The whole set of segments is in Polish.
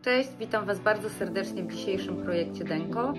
Cześć, witam Was bardzo serdecznie w dzisiejszym projekcie Denko.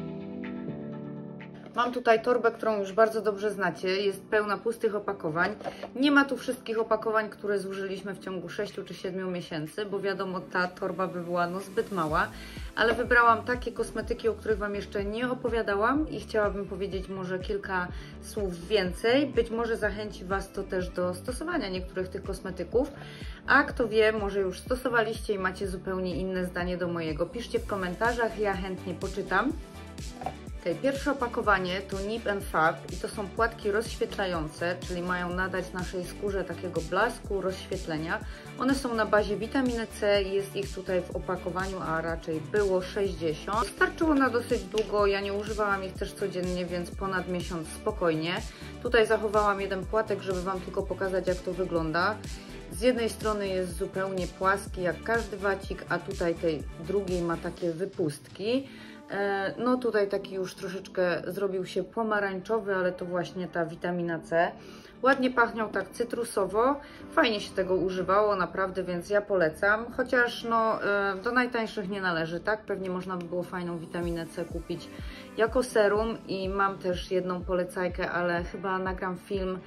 Mam tutaj torbę, którą już bardzo dobrze znacie, jest pełna pustych opakowań. Nie ma tu wszystkich opakowań, które zużyliśmy w ciągu 6 czy 7 miesięcy, bo wiadomo, ta torba by była zbyt mała, ale wybrałam takie kosmetyki, o których Wam jeszcze nie opowiadałam i chciałabym powiedzieć może kilka słów więcej. Być może zachęci Was to też do stosowania niektórych tych kosmetyków, a kto wie, może już stosowaliście i macie zupełnie inne zdanie do mojego. Piszcie w komentarzach, ja chętnie poczytam. Pierwsze opakowanie to Nip & Fab i to są płatki rozświetlające, czyli mają nadać naszej skórze takiego blasku, rozświetlenia. One są na bazie witaminy C, jest ich tutaj w opakowaniu, a raczej było 60. Starczyło na dosyć długo, ja nie używałam ich też codziennie, więc ponad miesiąc spokojnie. Tutaj zachowałam jeden płatek, żeby Wam tylko pokazać, jak to wygląda. Z jednej strony jest zupełnie płaski, jak każdy wacik, a tutaj tej drugiej ma takie wypustki. No tutaj taki już troszeczkę zrobił się pomarańczowy, ale to właśnie ta witamina C. Ładnie pachniał tak cytrusowo, fajnie się tego używało naprawdę, więc ja polecam. Chociaż no do najtańszych nie należy, tak? Pewnie można by było fajną witaminę C kupić jako serum i mam też jedną polecajkę, ale chyba nagram film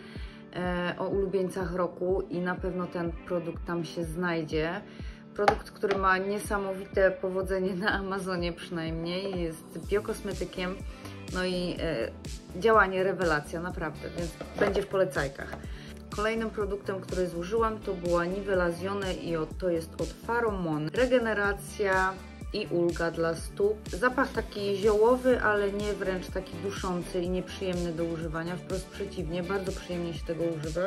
o ulubieńcach roku i na pewno ten produkt tam się znajdzie. Produkt, który ma niesamowite powodzenie na Amazonie przynajmniej, jest biokosmetykiem, no i działanie rewelacja, naprawdę, więc będzie w polecajkach. Kolejnym produktem, który zużyłam, to była Nivelazione i to jest od Pharomone. Regeneracja i ulga dla stóp. Zapach taki ziołowy, ale nie wręcz taki duszący i nieprzyjemny do używania, wprost przeciwnie, bardzo przyjemnie się tego używa.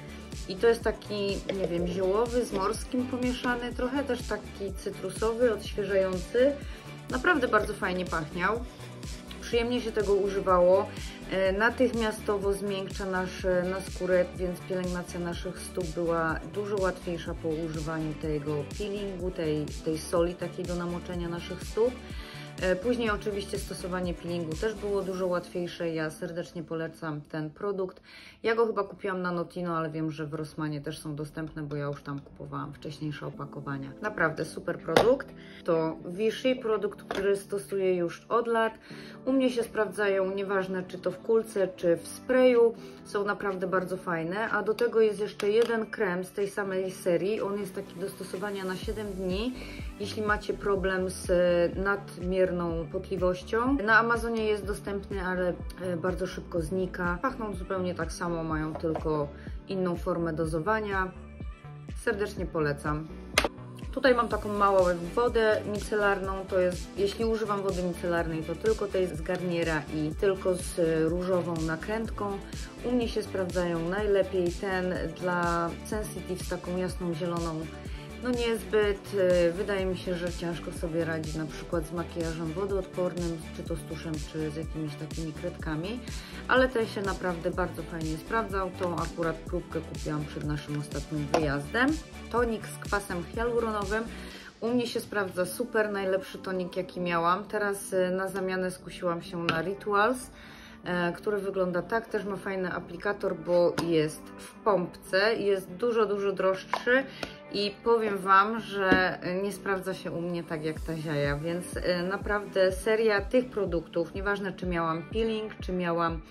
I to jest taki, nie wiem, ziołowy z morskim pomieszany, trochę też taki cytrusowy, odświeżający. Naprawdę bardzo fajnie pachniał. Przyjemnie się tego używało. Natychmiastowo zmiękcza na skórę, więc pielęgnacja naszych stóp była dużo łatwiejsza po używaniu tego peelingu, tej soli takiej do namoczenia naszych stóp. Później oczywiście stosowanie peelingu też było dużo łatwiejsze. Ja serdecznie polecam ten produkt. Ja go chyba kupiłam na Notino, ale wiem, że w Rossmanie też są dostępne, bo ja już tam kupowałam wcześniejsze opakowania. Naprawdę super produkt. To Vichy, produkt, który stosuję już od lat. U mnie się sprawdzają, nieważne czy to w kulce, czy w sprayu. Są naprawdę bardzo fajne. A do tego jest jeszcze jeden krem z tej samej serii. On jest taki do stosowania na 7 dni. Jeśli macie problem z nadmierną potliwością. Na Amazonie jest dostępny, ale bardzo szybko znika. Pachną zupełnie tak samo, mają tylko inną formę dozowania. Serdecznie polecam. Tutaj mam taką małą wodę micelarną, to jest, jeśli używam wody micelarnej, to tylko tej z Garniera i tylko z różową nakrętką. U mnie się sprawdzają najlepiej ten dla Sensitive z taką jasną zieloną. No niezbyt, wydaje mi się, że ciężko sobie radzi na przykład z makijażem wodoodpornym, czy to z tuszem, czy z jakimiś takimi kredkami, ale ten się naprawdę bardzo fajnie sprawdzał. Tą akurat próbkę kupiłam przed naszym ostatnim wyjazdem. Tonik z kwasem hialuronowym. U mnie się sprawdza super, najlepszy tonik jaki miałam. Teraz na zamianę skusiłam się na Rituals, który wygląda tak, też ma fajny aplikator, bo jest w pompce, jest dużo droższy i powiem Wam, że nie sprawdza się u mnie tak jak ta ziaja, więc naprawdę seria tych produktów, nieważne czy miałam peeling, czy miałam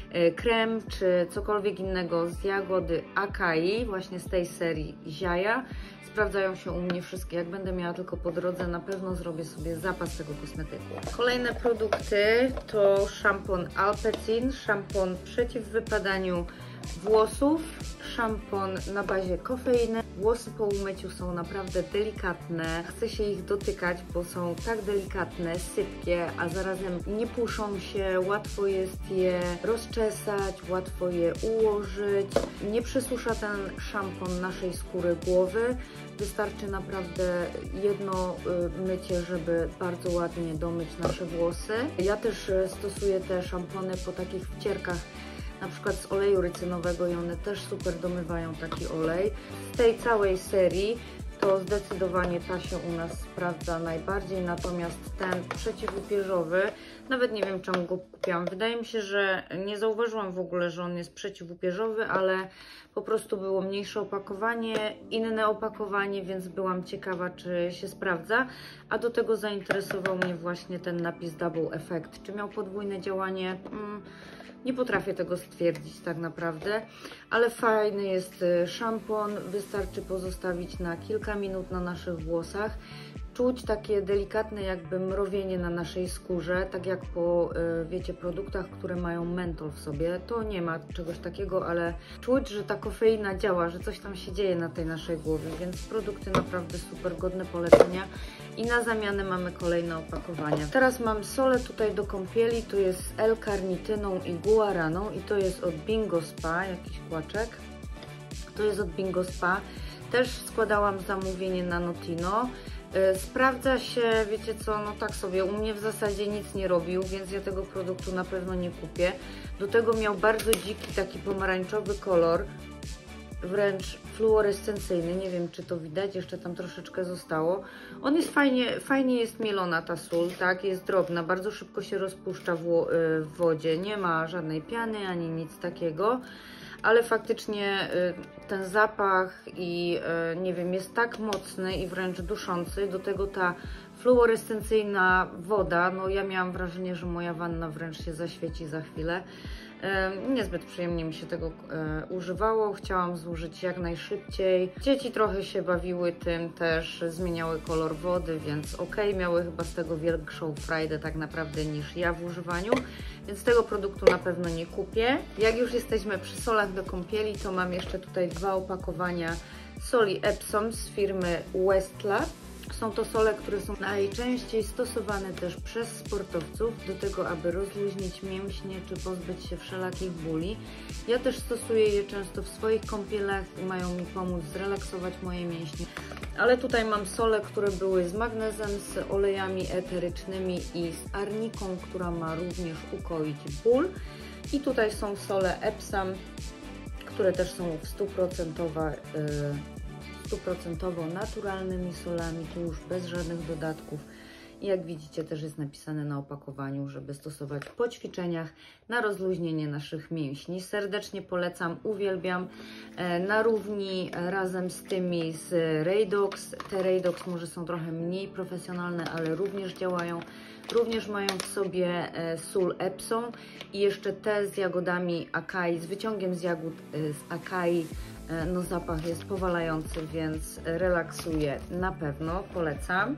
krem, czy cokolwiek innego z jagody Akai, właśnie z tej serii ziaja, sprawdzają się u mnie wszystkie. Jak będę miała tylko po drodze, na pewno zrobię sobie zapas tego kosmetyku. Kolejne produkty to szampon Alpecin, szampon przeciw wypadaniu włosów, szampon na bazie kofeiny. Włosy po umyciu są naprawdę delikatne. Chcę się ich dotykać, bo są tak delikatne, sypkie, a zarazem nie puszą się. Łatwo jest je rozczesać, łatwo je ułożyć. Nie przesusza ten szampon naszej skóry głowy. Wystarczy naprawdę jedno mycie, żeby bardzo ładnie domyć nasze włosy. Ja też stosuję te szampony po takich wcierkach, na przykład z oleju rycynowego i one też super domywają taki olej. Z tej całej serii to zdecydowanie ta się u nas sprawdza najbardziej, natomiast ten przeciwupierzowy, nawet nie wiem czemu go kupiłam. Wydaje mi się, że nie zauważyłam w ogóle, że on jest przeciwupierzowy, ale po prostu było mniejsze opakowanie, inne opakowanie, więc byłam ciekawa, czy się sprawdza. A do tego zainteresował mnie właśnie ten napis Double Effect. Czy miał podwójne działanie? Nie potrafię tego stwierdzić tak naprawdę, ale fajny jest szampon. Wystarczy pozostawić na kilka minut na naszych włosach. Czuć takie delikatne jakby mrowienie na naszej skórze, tak jak po, wiecie, produktach, które mają mentol w sobie. To nie ma czegoś takiego, ale czuć, że ta kofeina działa, że coś tam się dzieje na tej naszej głowie, więc produkty naprawdę super godne polecenia. I na zamianę mamy kolejne opakowania. Teraz mam solę tutaj do kąpieli, to jest z L-karnityną i guaraną i to jest od Bingo Spa, jakiś kłaczek. To jest od Bingo Spa. Też składałam zamówienie na Notino. Sprawdza się, wiecie co, no tak sobie, u mnie w zasadzie nic nie robił, więc ja tego produktu na pewno nie kupię. Do tego miał bardzo dziki taki pomarańczowy kolor, wręcz fluorescencyjny, nie wiem czy to widać, jeszcze tam troszeczkę zostało. On jest fajnie jest mielona ta sól, tak, jest drobna, bardzo szybko się rozpuszcza w wodzie, nie ma żadnej piany ani nic takiego. Ale faktycznie ten zapach i nie wiem, jest tak mocny i wręcz duszący, do tego ta fluorescencyjna woda, no ja miałam wrażenie, że moja wanna wręcz się zaświeci za chwilę. Niezbyt przyjemnie mi się tego używało, chciałam zużyć jak najszybciej. Dzieci trochę się bawiły tym, też zmieniały kolor wody, więc ok, miały chyba z tego większą frajdę tak naprawdę niż ja w używaniu, więc tego produktu na pewno nie kupię. Jak już jesteśmy przy solach do kąpieli, to mam jeszcze tutaj 2 opakowania soli Epsom z firmy Westlab. Są to sole, które są najczęściej stosowane też przez sportowców do tego, aby rozluźnić mięśnie czy pozbyć się wszelakich bóli. Ja też stosuję je często w swoich kąpielach i mają mi pomóc zrelaksować moje mięśnie. Ale tutaj mam sole, które były z magnezem, z olejami eterycznymi i z arniką, która ma również ukoić ból. I tutaj są sole Epsom, które też są w 100% naturalnymi solami, tu już bez żadnych dodatków. I jak widzicie, też jest napisane na opakowaniu, żeby stosować po ćwiczeniach na rozluźnienie naszych mięśni. Serdecznie polecam, uwielbiam. Na równi razem z tymi z Radox. Te Radox może są trochę mniej profesjonalne, ale również działają. Również mają w sobie sól Epsom i jeszcze te z jagodami akai, z wyciągiem z jagód z akai. No zapach jest powalający, więc relaksuje na pewno, polecam.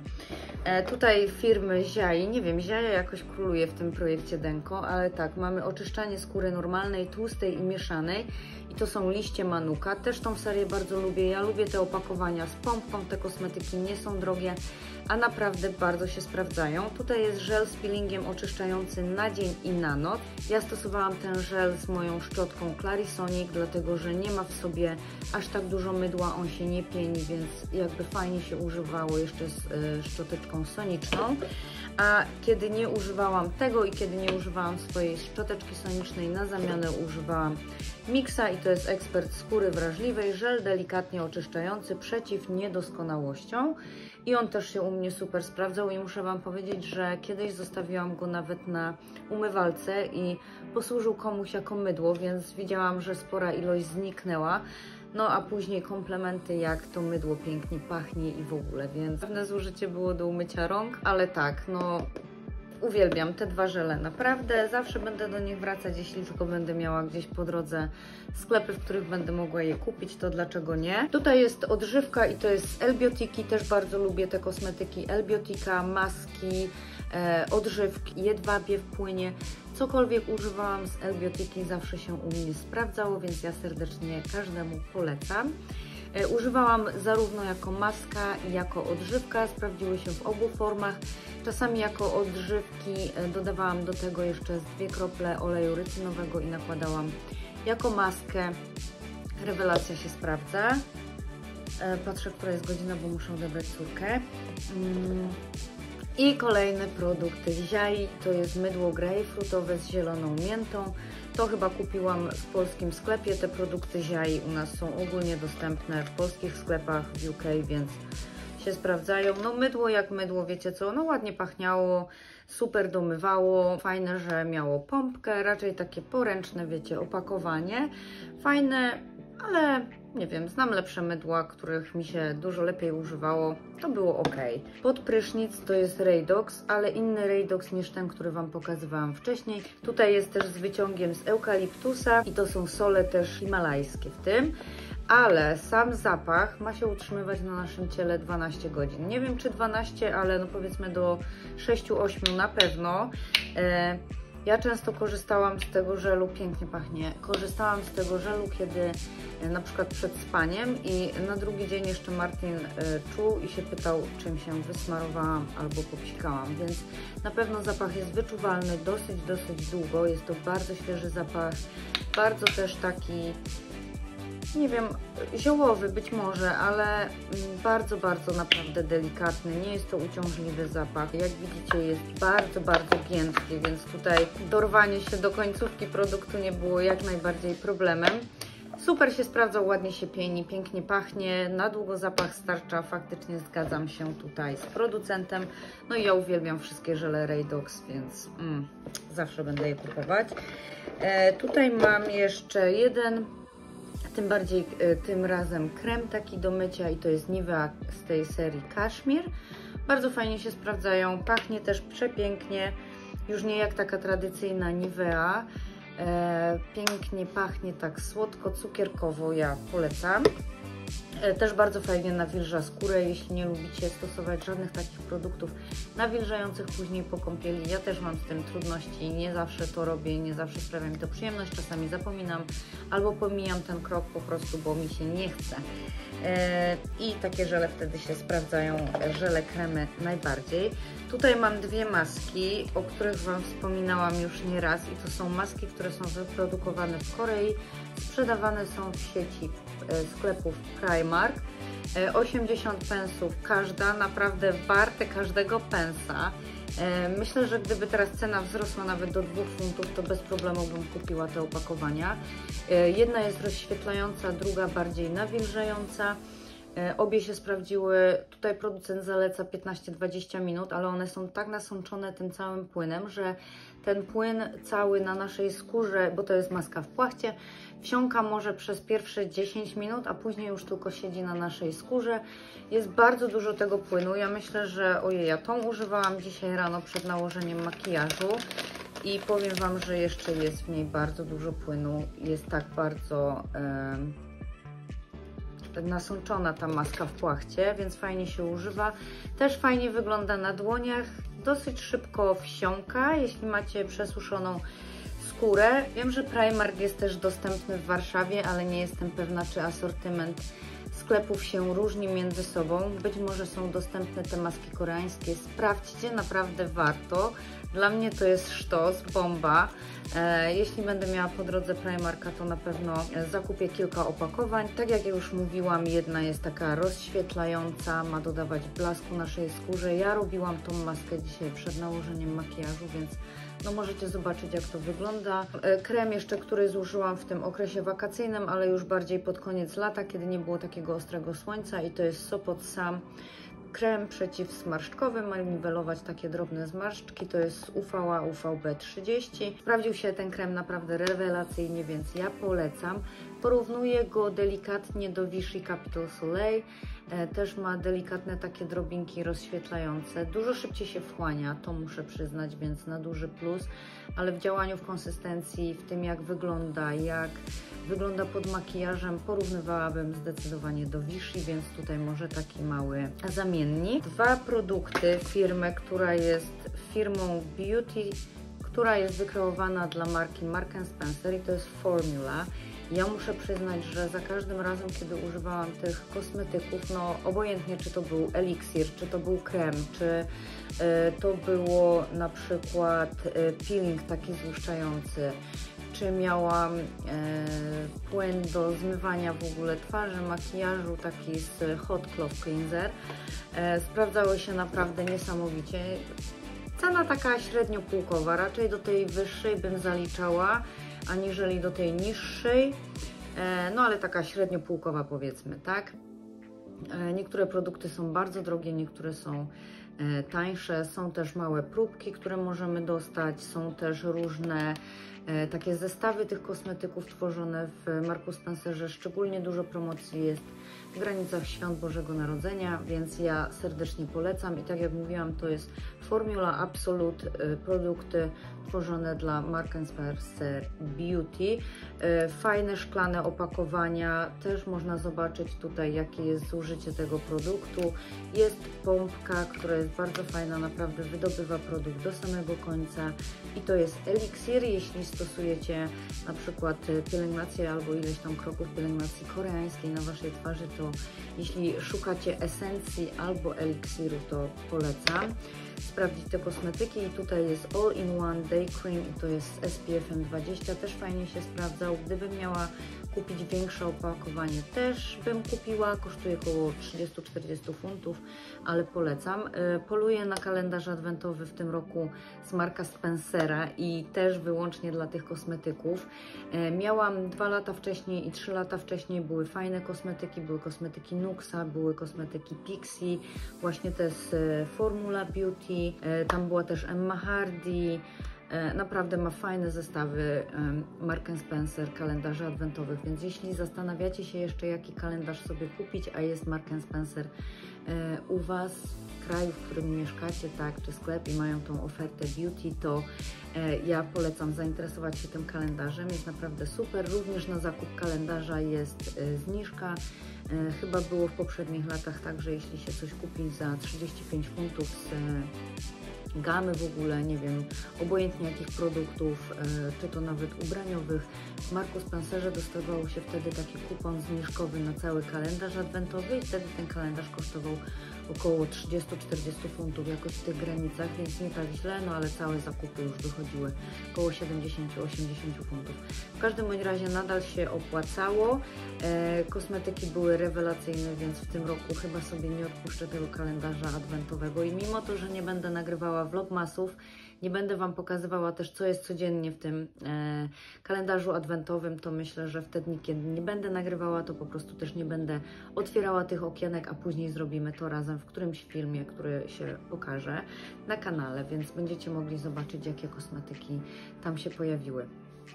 Tutaj firmy Ziai, nie wiem, Ziaja jakoś króluje w tym projekcie Denko, ale tak, mamy oczyszczanie skóry normalnej, tłustej i mieszanej i to są liście manuka. Też tą serię bardzo lubię, ja lubię te opakowania z pompką, te kosmetyki nie są drogie, a naprawdę bardzo się sprawdzają. Tutaj jest żel z peelingiem oczyszczający na dzień i na noc. Ja stosowałam ten żel z moją szczotką Clarisonic, dlatego że nie ma w sobie aż tak dużo mydła, on się nie pieni, więc jakby fajnie się używało jeszcze z szczoteczką soniczną. A kiedy nie używałam tego i kiedy nie używałam swojej szczoteczki sonicznej, na zamianę używałam Mixa i to jest ekspert skóry wrażliwej, żel delikatnie oczyszczający przeciw niedoskonałościom. I on też się u mnie super sprawdzał i muszę Wam powiedzieć, że kiedyś zostawiłam go nawet na umywalce i posłużył komuś jako mydło, więc widziałam, że spora ilość zniknęła. No a później komplementy, jak to mydło pięknie pachnie i w ogóle, więc pewne zużycie było do umycia rąk, ale tak, no uwielbiam te 2 żele, naprawdę, zawsze będę do nich wracać, jeśli tylko będę miała gdzieś po drodze sklepy, w których będę mogła je kupić, to dlaczego nie. Tutaj jest odżywka i to jest Elbiotiki, też bardzo lubię te kosmetyki Elbiotika, maski, odżywki, jedwabie w płynie. Cokolwiek używałam z Elbiotiki zawsze się u mnie sprawdzało, więc ja serdecznie każdemu polecam. Używałam zarówno jako maska, jako odżywka, sprawdziły się w obu formach. Czasami jako odżywki dodawałam do tego jeszcze 2 krople oleju rycynowego i nakładałam jako maskę. Rewelacja się sprawdza. Patrzę, która jest godzina, bo muszę odebrać córkę. I kolejny produkt Ziai, to jest mydło grejpfrutowe z zieloną miętą. To chyba kupiłam w polskim sklepie. Te produkty Ziai u nas są ogólnie dostępne w polskich sklepach w UK, więc się sprawdzają. No mydło jak mydło, wiecie co, no ładnie pachniało, super domywało, fajne, że miało pompkę, raczej takie poręczne, wiecie, opakowanie. Fajne, ale nie wiem, znam lepsze mydła, których mi się dużo lepiej używało, to było ok. Pod prysznic to jest Radox, ale inny Radox niż ten, który Wam pokazywałam wcześniej. Tutaj jest też z wyciągiem z eukaliptusa i to są sole też himalajskie w tym. Ale sam zapach ma się utrzymywać na naszym ciele 12 godzin. Nie wiem czy 12, ale no powiedzmy do 6-8 na pewno. Ja często korzystałam z tego żelu, pięknie pachnie, korzystałam z tego żelu, kiedy na przykład przed spaniem i na drugi dzień jeszcze Martin czuł i się pytał, czym się wysmarowałam albo popsikałam, więc na pewno zapach jest wyczuwalny dosyć długo, jest to bardzo świeży zapach, bardzo też taki, nie wiem, ziołowy być może, ale bardzo naprawdę delikatny. Nie jest to uciążliwy zapach. Jak widzicie, jest bardzo giętki, więc tutaj dorwanie się do końcówki produktu nie było jak najbardziej problemem. Super się sprawdzał, ładnie się pieni, pięknie pachnie, na długo zapach starcza, faktycznie zgadzam się tutaj z producentem. No i ja uwielbiam wszystkie żele Radox, więc zawsze będę je kupować. Tutaj mam jeszcze jeden, tym bardziej tym razem krem taki do mycia i to jest Nivea z tej serii Kashmir. Bardzo fajnie się sprawdzają, pachnie też przepięknie, już nie jak taka tradycyjna Nivea. Pięknie pachnie, tak słodko, cukierkowo, ja polecam. Też bardzo fajnie nawilża skórę, jeśli nie lubicie stosować żadnych takich produktów nawilżających później po kąpieli. Ja też mam z tym trudności, nie zawsze to robię, nie zawsze sprawia mi to przyjemność, czasami zapominam albo pomijam ten krok po prostu, bo mi się nie chce. I takie żele wtedy się sprawdzają, żele kremy najbardziej. Tutaj mam dwie maski, o których Wam wspominałam już nieraz i to są maski, które są wyprodukowane w Korei, sprzedawane są w sieci sklepów Primark. 80 pensów każda, naprawdę warte każdego pensa. Myślę, że gdyby teraz cena wzrosła nawet do 2 funtów, to bez problemu bym kupiła te opakowania. Jedna jest rozświetlająca, druga bardziej nawilżająca. Obie się sprawdziły, tutaj producent zaleca 15-20 minut, ale one są tak nasączone tym całym płynem, że ten płyn cały na naszej skórze, bo to jest maska w płachcie, wsiąka może przez pierwsze 10 minut, a później już tylko siedzi na naszej skórze. Jest bardzo dużo tego płynu, ja myślę, że ojej, ja tą używałam dzisiaj rano przed nałożeniem makijażu i powiem Wam, że jeszcze jest w niej bardzo dużo płynu, jest tak bardzo nasączona ta maska w płachcie, więc fajnie się używa. Też fajnie wygląda na dłoniach, dosyć szybko wsiąka, jeśli macie przesuszoną skórę. Wiem, że Primark jest też dostępny w Warszawie, ale nie jestem pewna, czy asortyment sklepów się różni między sobą. Być może są dostępne te maski koreańskie. Sprawdźcie, naprawdę warto. Dla mnie to jest sztos, bomba. Jeśli będę miała po drodze Primarka, to na pewno zakupię kilka opakowań. Tak jak już mówiłam, jedna jest taka rozświetlająca, ma dodawać blasku naszej skórze. Ja robiłam tą maskę dzisiaj przed nałożeniem makijażu, więc no możecie zobaczyć, jak to wygląda. Krem jeszcze, który zużyłam w tym okresie wakacyjnym, ale już bardziej pod koniec lata, kiedy nie było takiego ostrego słońca, i to jest Sopot Sam. Krem przeciwsmarszczkowy, ma niwelować takie drobne zmarszczki, to jest UVA UVB 30. Sprawdził się ten krem naprawdę rewelacyjnie, więc ja polecam. Porównuję go delikatnie do Vichy Capital Soleil. Też ma delikatne takie drobinki rozświetlające. Dużo szybciej się wchłania, to muszę przyznać, więc na duży plus. Ale w działaniu, w konsystencji, w tym jak wygląda pod makijażem, porównywałabym zdecydowanie do Vichy, więc tutaj może taki mały zamiennik. Dwa produkty firmy, która jest firmą Beauty, która jest wykreowana dla marki Marks & Spencer i to jest Formula. Ja muszę przyznać, że za każdym razem, kiedy używałam tych kosmetyków, no obojętnie czy to był eliksir, czy to był krem, czy to było na przykład peeling taki złuszczający, czy miałam płyn do zmywania w ogóle twarzy, makijażu, taki z Hot Cloth Cleanser, sprawdzały się naprawdę niesamowicie. Cena taka średnio półkowa, raczej do tej wyższej bym zaliczała, aniżeli do tej niższej, no ale taka średnio półkowa powiedzmy, tak? Niektóre produkty są bardzo drogie, niektóre są tańsze, są też małe próbki, które możemy dostać, są też różne takie zestawy tych kosmetyków tworzone w Marku Spencerze. Szczególnie dużo promocji jest w granicach Świąt Bożego Narodzenia, więc ja serdecznie polecam i tak jak mówiłam, to jest Formula Absolute, produkty tworzone dla Mark & Spencer Beauty. Fajne szklane opakowania, też można zobaczyć tutaj jakie jest zużycie tego produktu. Jest pompka, która jest bardzo fajna, naprawdę wydobywa produkt do samego końca i to jest eliksir, jeśli stosujecie na przykład pielęgnację albo ileś tam kroków pielęgnacji koreańskiej na Waszej twarzy, to jeśli szukacie esencji albo eliksiru, to polecam sprawdzić te kosmetyki. I tutaj jest All-in-One Day Cream i to jest z SPF-em 20, też fajnie się sprawdzał. Gdybym miała kupić większe opakowanie, też bym kupiła, kosztuje około 30-40 funtów, ale polecam. Poluję na kalendarz adwentowy w tym roku z Marka Spencera i też wyłącznie dla tych kosmetyków. Miałam 2 lata wcześniej i 3 lata wcześniej, były fajne kosmetyki, były kosmetyki Nuxa, były kosmetyki Pixi, właśnie te z Formula Beauty, tam była też Emma Hardy. Naprawdę ma fajne zestawy Mark & Spencer kalendarzy adwentowych, więc jeśli zastanawiacie się jeszcze jaki kalendarz sobie kupić, a jest Mark & Spencer u Was w kraju, w którym mieszkacie, tak, czy sklep i mają tą ofertę beauty, to ja polecam zainteresować się tym kalendarzem, jest naprawdę super. Również na zakup kalendarza jest zniżka. Chyba było w poprzednich latach tak, że jeśli się coś kupi za 35 funtów z gamy w ogóle, nie wiem, obojętnie jakich produktów, czy to nawet ubraniowych, w Marku Spencerze dostawało się wtedy taki kupon zniżkowy na cały kalendarz adwentowy i wtedy ten kalendarz kosztował około 30-40 funtów, jakoś w tych granicach, więc nie tak źle, no ale całe zakupy już wychodziły około 70-80 funtów. W każdym bądź razie nadal się opłacało, kosmetyki były rewelacyjne, więc w tym roku chyba sobie nie odpuszczę tego kalendarza adwentowego i mimo to, że nie będę nagrywała vlogmasów, nie będę Wam pokazywała też, co jest codziennie w tym kalendarzu adwentowym, to myślę, że w te dni, kiedy nie będę nagrywała, to po prostu też nie będę otwierała tych okienek, a później zrobimy to razem w którymś filmie, który się pokaże na kanale, więc będziecie mogli zobaczyć, jakie kosmetyki tam się pojawiły.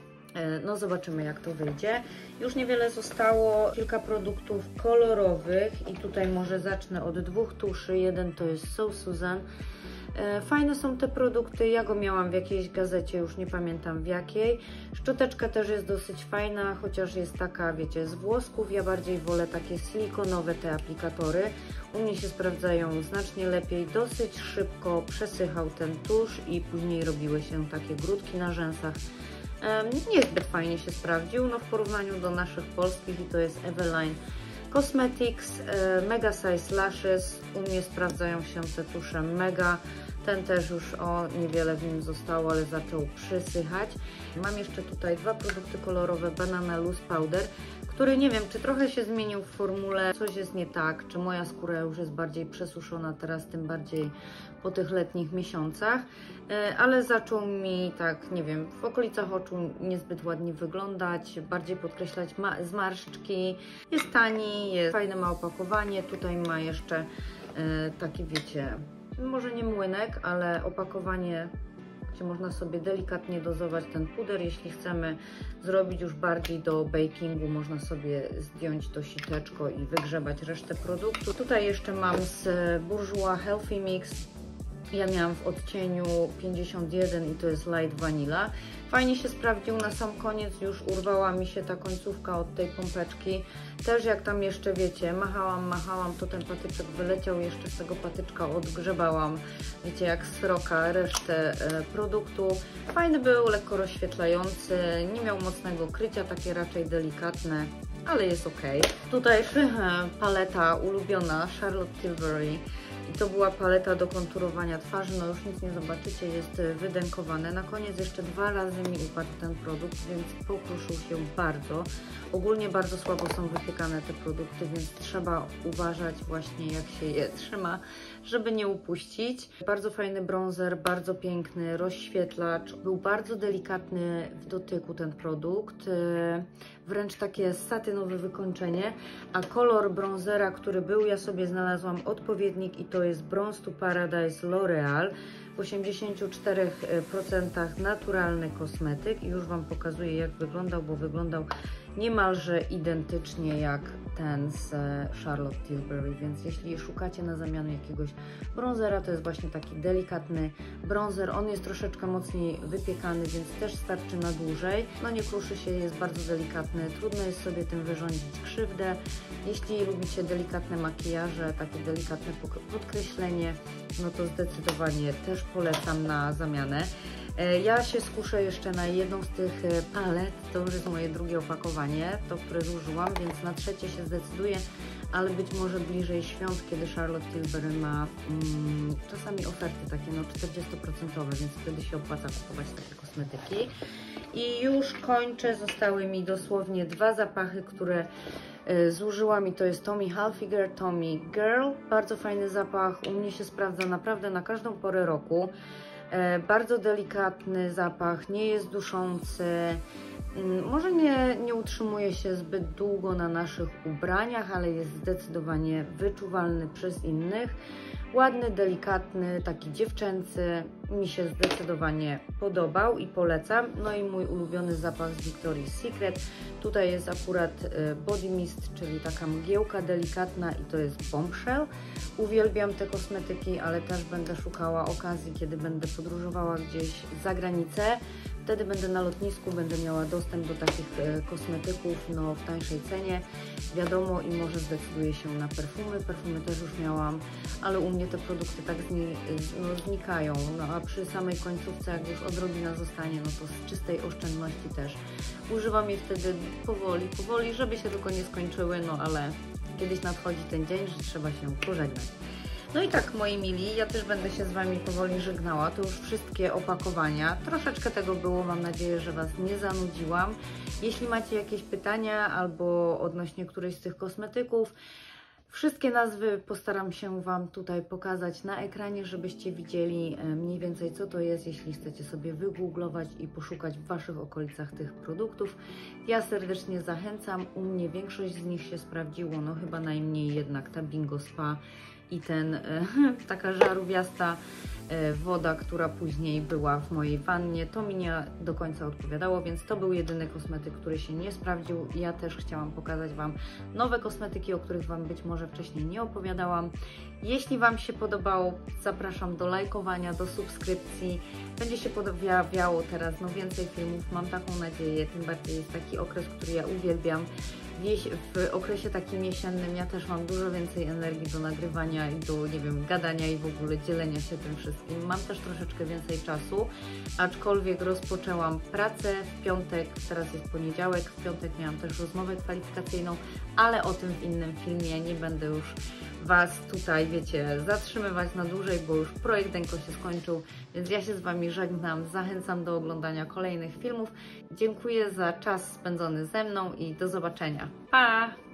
No zobaczymy, jak to wyjdzie. Już niewiele zostało, kilka produktów kolorowych i tutaj może zacznę od 2 tuszy. Jeden to jest So Susan. Fajne są te produkty, ja go miałam w jakiejś gazecie, już nie pamiętam w jakiej. Szczoteczka też jest dosyć fajna, chociaż jest taka, wiecie, z włosków. Ja bardziej wolę takie silikonowe te aplikatory. U mnie się sprawdzają znacznie lepiej, dosyć szybko przesychał ten tusz i później robiły się takie grudki na rzęsach. Niezbyt fajnie się sprawdził, no w porównaniu do naszych polskich i to jest Eveline Cosmetics Mega Size Lashes. U mnie sprawdzają się te tusze mega. Ten też już niewiele w nim zostało, ale zaczął przysychać. Mam jeszcze tutaj 2 produkty kolorowe Banana Loose Powder, który nie wiem, czy trochę się zmienił w formule, coś jest nie tak, czy moja skóra już jest bardziej przesuszona teraz, tym bardziej po tych letnich miesiącach, ale zaczął mi tak, nie wiem, w okolicach oczu niezbyt ładnie wyglądać, bardziej podkreślać zmarszczki. Jest tani, jest fajne, ma opakowanie, tutaj ma jeszcze taki, wiecie, może nie młynek, ale opakowanie, gdzie można sobie delikatnie dozować ten puder. Jeśli chcemy zrobić już bardziej do bakingu, można sobie zdjąć to siteczko i wygrzebać resztę produktu. Tutaj jeszcze mam z Bourjois Healthy Mix. Ja miałam w odcieniu 51 i to jest Light Vanilla. Fajnie się sprawdził, na sam koniec już urwała mi się ta końcówka od tej pompeczki. Też jak tam jeszcze, wiecie, machałam, to ten patyczek wyleciał, jeszcze z tego patyczka odgrzebałam, wiecie, jak z sroka resztę produktu. Fajny był, lekko rozświetlający, nie miał mocnego krycia, takie raczej delikatne, ale jest ok. Tutaj paleta ulubiona Charlotte Tilbury I to była paleta do konturowania twarzy, no już nic nie zobaczycie, jest wydękowane. Na koniec jeszcze 2 razy mi upadł ten produkt, więc pokruszył się bardzo. Ogólnie bardzo słabo są wypiekane te produkty, więc trzeba uważać właśnie jak się je trzyma, żeby nie upuścić. Bardzo fajny bronzer, bardzo piękny, rozświetlacz. Był bardzo delikatny w dotyku ten produkt, wręcz takie satynowe wykończenie, a kolor bronzera, który był, ja sobie znalazłam odpowiednik i to jest Bronze to Paradise L'Oreal. W 84% naturalny kosmetyk i już Wam pokazuję jak wyglądał, bo wyglądał niemalże identycznie jak ten z Charlotte Tilbury, więc jeśli szukacie na zamianę jakiegoś bronzera, to jest właśnie taki delikatny bronzer. On jest troszeczkę mocniej wypiekany, więc też starczy na dłużej. No nie kruszy się, jest bardzo delikatny, trudno jest sobie tym wyrządzić krzywdę. Jeśli lubicie delikatne makijaże, takie delikatne podkreślenie, no to zdecydowanie też polecam na zamianę. Ja się skuszę jeszcze na jedną z tych palet, to już jest moje drugie opakowanie, to które zużyłam, więc na trzecie się zdecyduję, ale być może bliżej świąt, kiedy Charlotte Tilbury ma czasami oferty takie no 40%, więc wtedy się opłaca kupować takie kosmetyki. I już kończę, zostały mi dosłownie 2 zapachy, które zużyłam i to jest Tommy Hilfiger, Tommy Girl. Bardzo fajny zapach, u mnie się sprawdza naprawdę na każdą porę roku. Bardzo delikatny zapach, nie jest duszący, może nie utrzymuje się zbyt długo na naszych ubraniach, ale jest zdecydowanie wyczuwalny przez innych. Ładny, delikatny, taki dziewczęcy, mi się zdecydowanie podobał i polecam. No i mój ulubiony zapach z Victoria's Secret. Tutaj jest akurat Body Mist, czyli taka mgiełka delikatna i to jest Bombshell. Uwielbiam te kosmetyki, ale też będę szukała okazji, kiedy będę podróżowała gdzieś za granicę. Wtedy będę na lotnisku, będę miała dostęp do takich kosmetyków no, w tańszej cenie, wiadomo, i może zdecyduję się na perfumy. Perfumy też już miałam, ale u mnie te produkty tak znikają, no a przy samej końcówce, jak już odrobina zostanie, no to z czystej oszczędności też używam je wtedy powoli, żeby się tylko nie skończyły, no ale kiedyś nadchodzi ten dzień, że trzeba się pożegnać. No i tak, moi mili, ja też będę się z Wami powoli żegnała. To już wszystkie opakowania. Troszeczkę tego było, mam nadzieję, że Was nie zanudziłam. Jeśli macie jakieś pytania albo odnośnie którejś z tych kosmetyków, wszystkie nazwy postaram się Wam tutaj pokazać na ekranie, żebyście widzieli mniej więcej co to jest, jeśli chcecie sobie wygooglować i poszukać w Waszych okolicach tych produktów. Ja serdecznie zachęcam, u mnie większość z nich się sprawdziło, no chyba najmniej jednak ta Bingo Spa i taka żarówiasta woda, która później była w mojej wannie. To mi nie do końca odpowiadało, więc to był jedyny kosmetyk, który się nie sprawdził. Ja też chciałam pokazać Wam nowe kosmetyki, o których Wam być może wcześniej nie opowiadałam. Jeśli Wam się podobało, zapraszam do lajkowania, do subskrypcji. Będzie się pojawiało teraz więcej filmów, mam taką nadzieję, tym bardziej jest taki okres, który ja uwielbiam. W okresie takim jesiennym ja też mam dużo więcej energii do nagrywania i do, nie wiem, gadania i w ogóle dzielenia się tym wszystkim. Mam też troszeczkę więcej czasu, aczkolwiek rozpoczęłam pracę w piątek, teraz jest poniedziałek, w piątek miałam też rozmowę kwalifikacyjną, ale o tym w innym filmie, nie będę już Was tutaj, wiecie, zatrzymywać na dłużej, bo już projekt Denko się skończył, więc ja się z Wami żegnam, zachęcam do oglądania kolejnych filmów. Dziękuję za czas spędzony ze mną i do zobaczenia. Pa!